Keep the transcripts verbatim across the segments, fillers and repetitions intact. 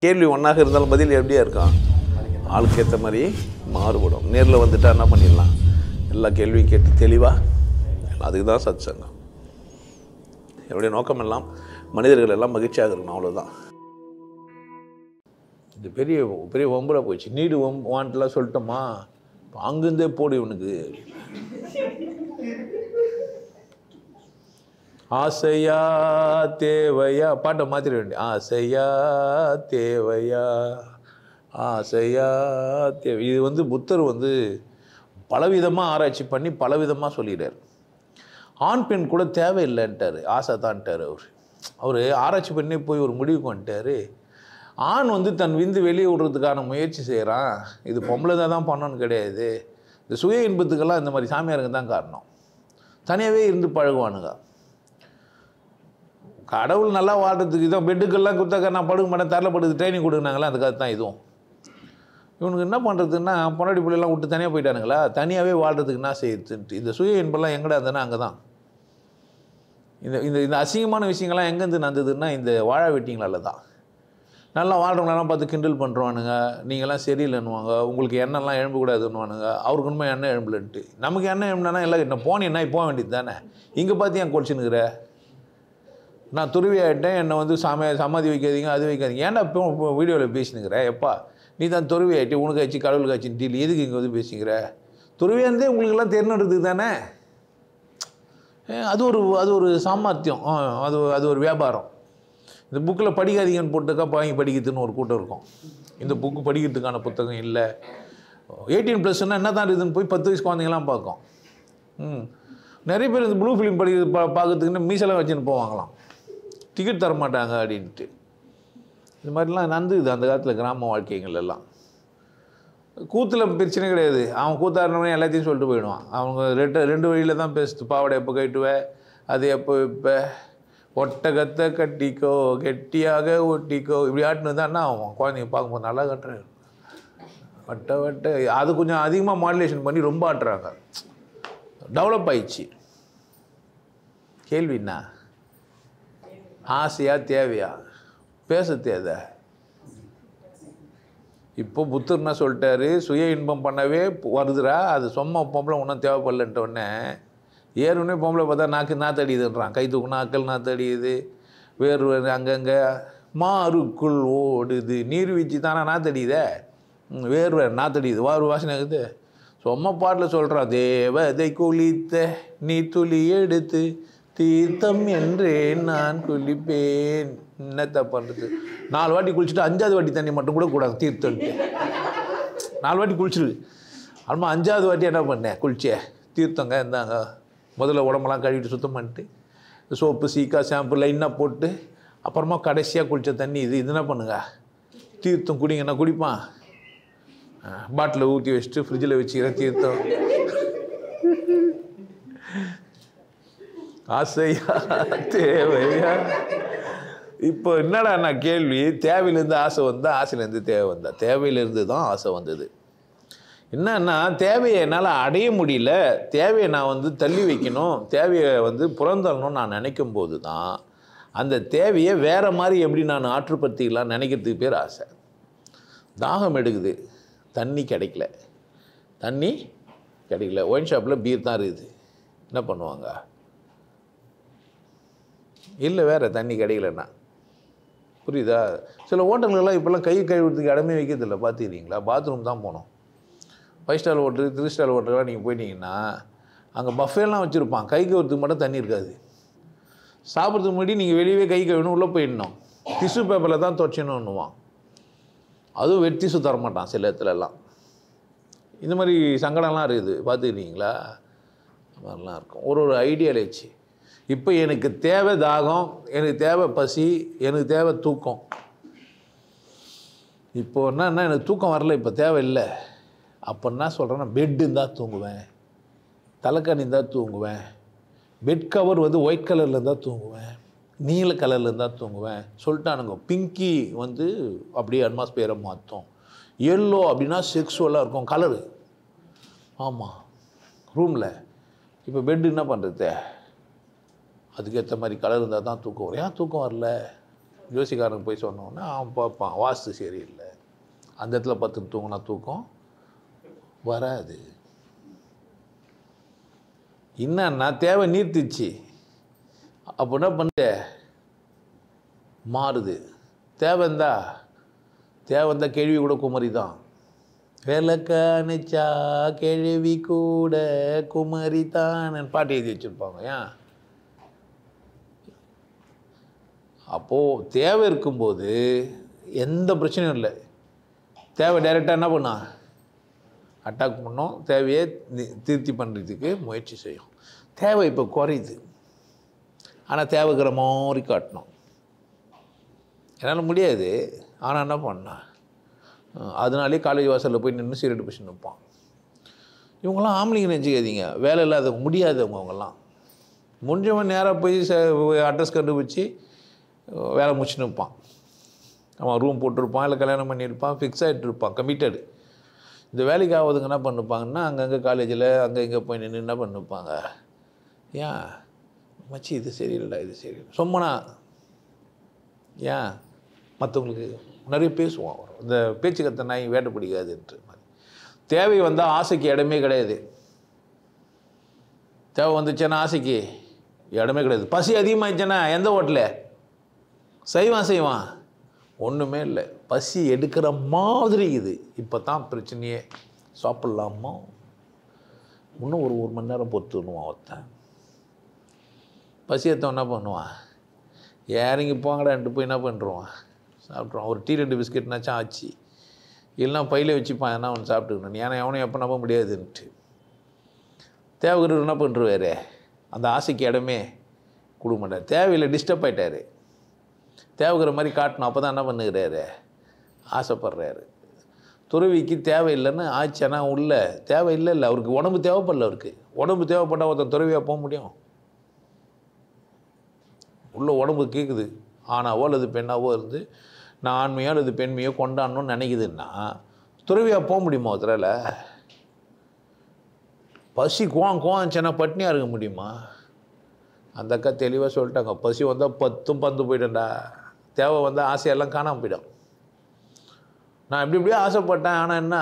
கேள்வி ஒன்றாக இருந்தாலும் பதில் எப்படியா இருக்கும்? ஆளுக்கு ஏற்ற மாதிரி மாறுபடும். நேரில் வந்துட்டா என்ன பண்ணிடலாம்? எல்லா கேள்வியும் கேட்டு தெளிவாக, அதுக்கு தான் சத் சங்கம். என்னுடைய நோக்கம் எல்லாம் மனிதர்கள் எல்லாம் மகிழ்ச்சியாக இருக்கணும், அவ்வளோதான். இது பெரிய பெரிய வம்புல போயிடுச்சு. நீடு வம் வான்ட்டுலாம் சொல்லிட்டோமா, அங்கேருந்தே போடு இவனுக்கு. ஆசையா தேவையா பாட்டை மாற்றிட வேண்டிய. ஆசையா தேவையா ஆசையா தேவை. இது வந்து புத்தர் வந்து பலவிதமாக ஆராய்ச்சி பண்ணி பலவிதமாக சொல்லிடுறார். ஆண் பெண் கூட தேவையில்லைன்ட்டார், ஆசை தான்ட்டார். அவர் அவர் ஆராய்ச்சி பண்ணி போய் ஒரு முடிவுக்கு வந்துட்டார். ஆண் வந்து தன் விந்து வெளியே விடுறதுக்கான முயற்சி செய்கிறான், இது பொம்பளை தான் தான் பண்ணணும்னு கிடையாது. இந்த சுய இன்பத்துக்கெல்லாம் இந்த மாதிரி சாமியாருங்க தான் காரணம். தனியாகவே இருந்து பழகுவானுங்க. கடவுள் நல்லா வாழ்கிறதுக்கு இதான் பெட்டுக்கெல்லாம் கொடுத்தாக்கா நான் படுக்க மாட்டேன், தரல படுத்து ட்ரைனிங் கொடுக்குனாங்களா, அதுக்காக தான் இதுவும். இவனுக்கு என்ன பண்ணுறதுன்னா, பொன்னாடி பிள்ளைலாம் விட்டு தனியாக போயிட்டானுங்களா, தனியாகவே வாழ்கிறதுக்கு என்ன செய்யுதுன்ட்டு இந்த சுய இன்பெல்லாம் எங்கடா இருந்ததுன்னா அங்கே தான். இந்த இந்த இந்த அசிங்கமான விஷயங்கள்லாம் எங்கேருந்து நடந்ததுன்னா இந்த வாழ வெட்டிங்களால தான். நல்லா வாழ்கிறவங்களெல்லாம் பார்த்து கிண்டல் பண்ணுறானுங்க, நீங்கள்லாம் சரியில்லைன்னுவாங்க, உங்களுக்கு எண்ணெய்லாம் எழும்பக்கூடாதுன்னுவானுங்க. அவருக்கு உண்மை எண்ணெய் எழும்பலன்ட்டு. நமக்கு எண்ணெய் எழும்புனா எல்லாம் என்ன போனி என்ன போக வேண்டியது தானே. இங்கே பார்த்து ஏன் குளிச்சுன்னுக்கிற? நான் துருவி ஆகிட்டேன், என்னை வந்து சாமி சமாதி வைக்காதீங்க, அது வைக்காதீங்க. ஏன்டா இப்போ வீடியோவில் பேசினுக்கிற? எப்பா நீ தான் துருவி ஆகிட்டு, உனக்கு ஆச்சு கடவுளுக்கு ஆச்சுன்னு டீல், எதுக்கு இங்கே வந்து பேசிக்கிற? துருவியாந்தே உங்களுக்கெல்லாம் தெரிஞ்சுடுறதுக்கு தானே. அது ஒரு அது ஒரு சாமர்த்தியம், அது அது ஒரு வியாபாரம். இந்த புக்கில் படிக்காதீங்கன்னு போட்டுக்கா வாங்கி படிக்கிறதுன்னு ஒரு கூட்டம் இருக்கும். இந்த புக்கு படிக்கிறதுக்கான புத்தகம் இல்லை. எயிட்டீன் ப்ளஸ்னால் என்ன தான் இருக்குதுன்னு போய் பத்து வயசு குழந்தைங்களாம் பார்க்கும். ம் நிறைய பேர் இந்த ப்ளூ ஃபிலிம் படி பா பார்க்கறதுக்குன்னு மீசெல்லாம் வச்சுன்னு போவாங்களாம், டிக்கெட் தர மாட்டாங்க அப்படின்ட்டு. இது மாதிரிலாம் நடந்துது அந்த காலத்தில் கிராம வாழ்க்கைகள் எல்லாம். கூத்தில் பிரச்சனை கிடையாது, அவன் கூத்தாடினவனே எல்லாத்தையும் சொல்லிட்டு போயிடுவான். அவங்க ரெண்டு ரெண்டு வழியில் தான் பேசுது. பாவடை எப்போ கட்டுவேன், அது எப்போ இப்போ ஒட்டகத்தை கட்டிக்கோ கெட்டியாக ஒட்டிக்கோ இப்படி ஆட்டினு தான் என்ன ஆகும்? குழந்தைங்க பார்க்கும்போது நல்லா கட்டுறேன் வட்ட வட்ட. அது கொஞ்சம் அதிகமாக மாடுலேஷன் பண்ணி ரொம்ப ஆட்டுறாங்க, டெவலப் ஆயிடுச்சு. கேள்வி என்ன? ஆசையா தேவையா? பேச தேவை. இப்போ புத்தர் என்ன சொல்லிட்டாரு, சுய இன்பம் பண்ணவே வருதுரா, அது சும்மா பொம்பளை ஒன்றும் தேவைப்படலன்ட்டோடனே ஏற்கனவே பொம்பளை பார்த்தா நாக்கு நாத்தடியுதுன்றான். கை தூக்குனா அக்கல் நாத்தடியுது, வேர்வை அங்கங்கே மாறுக்குள் ஓடுது, நீர்வீழ்ச்சி தானே நாத்தடியுதே, வேர்வை நாத்தடியுது, வாரு வாசனை இருக்குது. சும்மா பாட்டில் சொல்கிறான், தேவதை குளித்த நீ துளி எடுத்து தீர்த்தம் என்றே நான் குளிப்பேன். என்னத்த பண்ணுறது? நாலு வாட்டி குளிச்சுட்டு அஞ்சாவது வாட்டி தண்ணி மட்டும் கூட கூடாது தீர்த்தம்ட்டு. நாலு வாட்டி குளிச்சுருக்கு, அம்மா அஞ்சாவது வாட்டி என்ன பண்ணேன்? குளிச்சே தீர்த்தங்க இருந்தாங்க. முதல்ல உடம்பெல்லாம் கழுவிட்டு சுத்தம் பண்ணிட்டு சோப்பு சீக்கா ஷாம்பு லைனாக போட்டு அப்புறமா கடைசியாக குளித்த தண்ணி இது. இது என்ன பண்ணுங்க? தீர்த்தம் குடிங்கன்னா குடிப்பான். பாட்டில் ஊற்றி வச்சுட்டு ஃப்ரிட்ஜில் வச்சுக்கிற தீர்த்தம். ஆசையா தேவையா? இப்போ என்னடா நான் கேள்வி, தேவையிலேருந்து ஆசை வந்தால் ஆசையிலேருந்து தேவை வந்தா? தேவையிலேருந்து தான் ஆசை வந்தது. என்னன்னா தேவையை என்னால் அடைய முடியல, தேவையை நான் வந்து தள்ளி வைக்கணும், தேவையை வந்து புறந்தள்ளணும்னு நான் நினைக்கும் போது தான் அந்த தேவையை வேறு மாதிரி எப்படி நான் ஆற்றுப்படுத்திக்கலாம் நினைக்கிறதுக்கு பேர் ஆசை. தாகம் எடுக்குது, தண்ணி கிடைக்கல, தண்ணி கிடைக்கல, ஒயின் ஷாப்பில் பீர் தான் இருக்குது, என்ன பண்ணுவாங்க? இல்லை வேறு தண்ணி கிடைக்கலண்ணா, புரியுதா? சில ஹோட்டல்கள்லாம் இப்போல்லாம் கை கழுவுறதுக்கு இடமே வைக்கிறதில்ல, பார்த்துக்கிறீங்களா? பாத்ரூம் தான் போகணும். Five star hotel three star ஹோட்டலாம் நீங்கள் போயிட்டீங்கன்னா அங்கே பஃபேலாம் வச்சுருப்பான், கை கழுவுறதுக்கு மட்டும் தண்ணி இருக்காது. சாப்பிட்றதுக்கு முன்னாடி நீங்கள் வெளியே கை கழுவணும், உள்ளே போயிடணும், டிஷ்யூ பேப்பரில் தான் துவைச்சணுன்னுவான். அதுவும் வெட் டிஷ்யூ தரமாட்டான் சில இடத்துலலாம். இந்த மாதிரி சங்கடம்லாம் இருக்குது, பார்த்துக்கிறீங்களா? அது மாதிரிலாம் இருக்கும். ஒரு ஒரு ஐடியாலேச்சு. இப்போ எனக்கு தேவை தாகம், எனக்கு தேவை பசி, எனக்கு தேவை தூக்கம். இப்போ என்னன்னா எனக்கு தூக்கம் வரல, இப்போ தேவையில்லை. அப்போ என்ன சொல்கிறேன்னா, பெட்டு இருந்தால் தூங்குவேன், தலைக்காணி இருந்தால் தூங்குவேன், பெட் கவர் வந்து ஒயிட் கலரில் இருந்தால் தூங்குவேன், நீல கலரில் இருந்தால் தூங்குவேன் சொல்லிட்டானுங்க. பிங்கி வந்து அப்படியே அட்மாஸ்பியரை மாற்றும், எல்லோ அப்படின்னா செக்ஸுவலாக இருக்கும் கலரு. ஆமாம் ரூமில். இப்போ பெட்டு என்ன பண்ணுறது? அதுக்கேற்ற மாதிரி கலர் இருந்தால் தான் தூக்கம் வரும். ஏன் தூக்கம் வரல? ஜோசிக்காரனுக்கு போய் சொன்னோன்னா அவன் பார்ப்பான், வாஸ்து சரியில்லை, அந்த இடத்துல பத்து தூங்கினா தூக்கம் வராது. என்னன்னா தேவை நீர்த்திச்சு, அப்போ என்ன பண்ண மாறுது. தேவை இருந்தா தேவை இருந்தா கேள்வி கூட குமரி தான். விளக்கானுச்சா கேள்வி கூட குமரி தான் பாட்டு எழுதி வச்சுருப்பாங்க. ஏன்? அப்போது தேவை இருக்கும்போது எந்த பிரச்சனையும் இல்லை. தேவை டைரெக்டாக என்ன பண்ணா அட்டாக் பண்ணோம், தேவையை திருப்தி பண்ணுறதுக்கு முயற்சி செய்யும். தேவை இப்போ குறையுது, ஆனால் தேவைக்கிற மாதிரி காட்டணும். என்னால் முடியாது, ஆனால் என்ன பண்ணா அதனாலே காலேஜ் வாசலில் போய் நின்று சீரட்டு பிடிச்சி நிற்பான். இவங்கெல்லாம் ஆம்பளைங்க நினச்சிக்காதீங்க, வேலை இல்லாத முடியாதவங்க. அவங்கெல்லாம் முடிஞ்சவன் நேராக போய் ச அட்ரஸ் கண்டுபிடிச்சி வேலை முடிச்சுன்னு இருப்பான். அவன் ரூம் போட்டிருப்பான், இல்லை கல்யாணம் பண்ணியிருப்பான், ஃபிக்ஸ் ஆகிட்டு இருப்பான், கமிட்டடு. இந்த வேலைக்கு ஆகுதுங்க என்ன பண்ணிருப்பாங்கன்னா அங்கங்கே காலேஜில் அங்கே இங்கே போய் நின்று என்ன பண்ணிருப்பாங்க, ஏன் மச்சி இது சரியில்லை இது சரியில்லை சொம்மனா, ஏன் மற்றவங்களுக்கு நிறைய பேசுவான். இந்த பேச்சு கத்த நாய் வேட்டை பிடிக்காதுன்ற மாதிரி. தேவை வந்தால் ஆசைக்கு இடமே கிடையாது. தேவை வந்துச்சுன்னா ஆசைக்கு இடமே கிடையாது. பசி அதிகமாகிடுச்சுன்னா எந்த ஹோட்டலில் செய்வான் செய்வான் ஒன்றுமே இல்லை. பசி எடுக்கிற மாதிரி இது. இப்போ தான் பிரச்சனையே. சாப்பிட்லாமா, இன்னும் ஒரு ஒரு மணி நேரம் பொறுத்துணுவான் ஒருத்தன். பசி எடுத்தவன் என்ன பண்ணுவான், இறங்கி போங்கடான்ட்டு போய் என்ன பண்ணுறான் சாப்பிட்ருவான். ஒரு டீ ரெண்டு பிஸ்கெட்னாச்சும் ஆச்சு, இல்லைனா பையில வச்சுப்பான், என்ன அவன் சாப்பிட்டுக்கணும். ஏன்னா எவனும் எப்போ நம்ப முடியாதுன்ட்டு. தேவைக்கிறவர் என்ன பண்ணுறாரு, அந்த ஆசைக்கு இடமே கொடுக்க மாட்டார். தேவையில்லை, டிஸ்டர்ப் ஆகிட்டார். தேவைக்கிற மாதிரி காட்டணும், அப்போ தான் என்ன பண்ணுகிறாரு, ஆசைப்படுறாரு. துறவிக்கு தேவையில்லைன்னு ஆச்சுன்னா உள்ள தேவையில்லை இல்லை, அவருக்கு உடம்பு தேவைப்படல. அவருக்கு உடம்பு தேவைப்பட்டால் ஒருத்தன் துறவியாக போக முடியும்? உள்ள உடம்பு கேட்குது, ஆனாவோ அல்லது பெண்ணாவோ இருந்து நான் ஆண்மையோ அல்லது பெண்மையோ கொண்டாடணும்னு நினைக்குதுன்னா துறவியாக போக முடியுமா? ஒருத்தரால் பசி கோவம் கோவச்சுன்னா பட்னியாக இருக்க முடியுமா? அந்த அக்கா தெளிவாக சொல்லிட்டாங்க, பசி வந்தால் பத்தும் பந்து போயிட்டேன்டா, தேவை வந்தால் ஆசையெல்லாம் காணாமல் போயிடும். நான் இப்படி இப்படியே ஆசைப்பட்டேன், ஆனால் என்ன,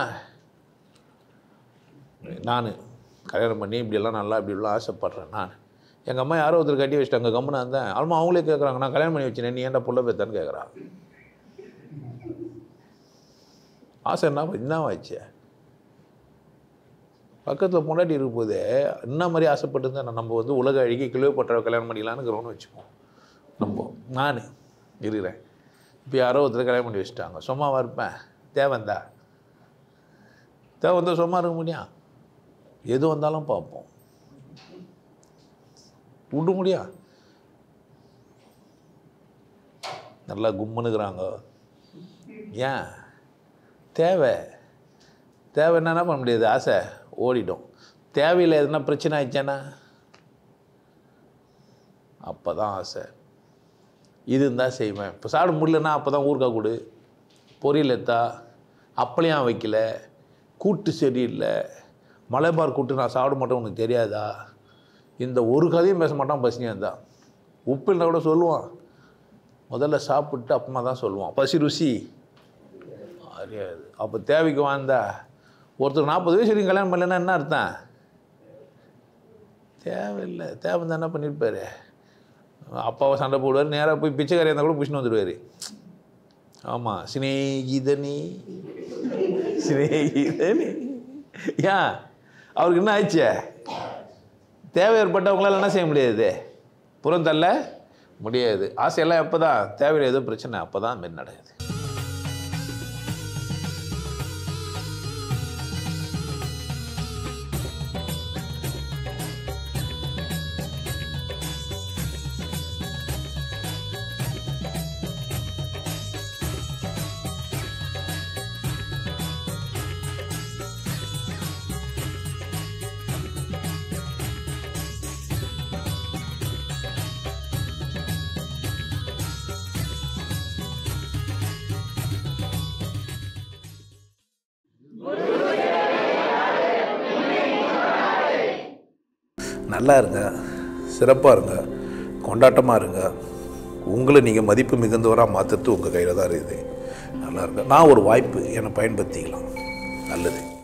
நான் கல்யாணம் பண்ணி இப்படியெல்லாம் நல்லா இப்படி இப்படிலாம் ஆசைப்பட்றேன். நான் எங்கள் அம்மா யாரோ ஒருத்தர் கட்டி வச்சிட்டாங்க, கம்முனா இருந்தேன். அம்மா அவங்களே கேட்குறாங்க, நான் கல்யாணம் பண்ணி வச்சேன், நீ ஏன்டா புள்ள பேத்தான்னு கேட்குறான். ஆசை என்ன என்ன ஆச்சு, பக்கத்தில் பொண்டாட்டி இருக்கும் போதே என்ன மாதிரி ஆசைப்பட்டு தான் நம்ம வந்து உலக அழகி கிலோபட்டரை கல்யாணம் பண்ணிக்கலான்னு வச்சுப்போம். நம்ம நான் இருக்கிறேன், இப்போ யாரோ ஒருத்தர் கல்யாணம் பண்ணி வச்சுட்டாங்க, சும்மாவாக இருப்பேன். தேவைந்தா தேவை வந்தால் சும்மா இருக்க முடியும்? எது வந்தாலும் பார்ப்போம், விட முடியும்? நல்லா கும்முனுக்குறாங்க. ஏன் தேவை தேவை என்னென்ன பண்ண முடியாது, ஆசை ஓடிடும். தேவையில்லை எதுனா பிரச்சனை ஆயிடுச்சானா அப்போ தான் ஆசை. இது இருந்தால் செய்வேன். இப்போ சாப்பிட முடியலன்னா அப்போ தான் ஊறுகாய் கொடு, பொரியல் எத்தா, அப்பளையும் வைக்கல, கூட்டு சரியில்லை, மலைபார் கூட்டு நான் சாப்பிட மாட்டேன் உனக்கு தெரியாதா, இந்த ஒரு கதையும் பேச மாட்டான். பசினியாக இருந்தால் உப்பு இல்லை கூட சொல்லுவான், முதல்ல சாப்பிட்டு அப்புறமா தான் சொல்லுவான். பசி ருசி அறியாது. அப்போ தேவைக்கு வாழ்ந்தா ஒருத்தர் நாற்பது வயசு வரைக்கும் கல்யாணம் பண்ணலன்னா என்ன அர்த்தம்? தேவையில்லை. தேவை தான் என்ன பண்ணியிருப்பார், அப்பாவை சண்டை போடுவார், நேராக போய் பிச்சைக்காரி இருந்தால் கூட பிடிச்சின்னு வந்துடுவார். ஆமாம், சிநேகிதனி சிநேகிதனி. ஏன் அவருக்கு என்ன ஆயிடுச்சு, தேவை ஏற்பட்டவங்களால் என்ன செய்ய முடியாது, புறம் தள்ள முடியாது. ஆசையெல்லாம் எப்போ தான் தேவையில்லை ஏதோ பிரச்சனை அப்போ தான் மாரி நடக்குது. நல்லா இருங்க, சிறப்பாக இருங்க, கொண்டாட்டமாக இருங்க. உங்களை நீங்கள் மதிப்பு மிகுந்தவராக மாற்றுறது உங்கள் கையில் தான் இருக்குது. நல்லா இருக்கு. நான் ஒரு வாய்ப்பு என்னை பயன்படுத்திக்கலாம். நல்லது.